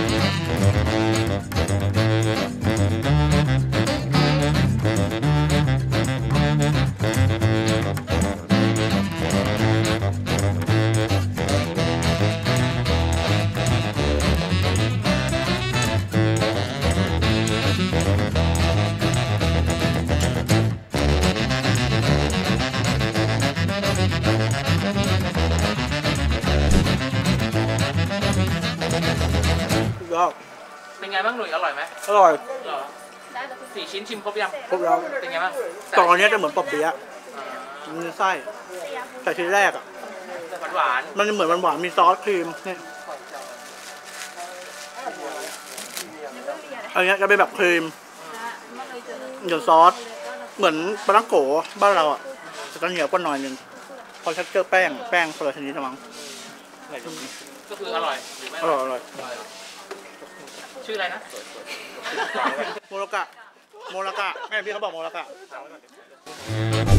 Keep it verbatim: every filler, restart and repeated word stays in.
เป็นไงบ้างหนุ่ยอร่อยไหมอร่อยเหรอสี่ชิ้นชิมครบยังครบแล้วเป็นไงบ้างตอนนี้จะเหมือนปอบเปี๊ยะมีไส้แต่ทีแรกอ่ะหวานหวานมันจะเหมือนหวานๆมีซอสครีมนี่อันนี้จะเป็นแบบครีมเดี๋ยวซอสเหมือนปลาทังโกบ้านเราอ่ะจะต้องเหนียวกว่าหน่อยนึงพอชัดเจอแป้งแป้งคนละชนิดมั้งก็คืออร่อยอร่อยอร่อยชื่ออะไรนะโมรากะโมรากะแม่พี่เขาบอกโมรากะ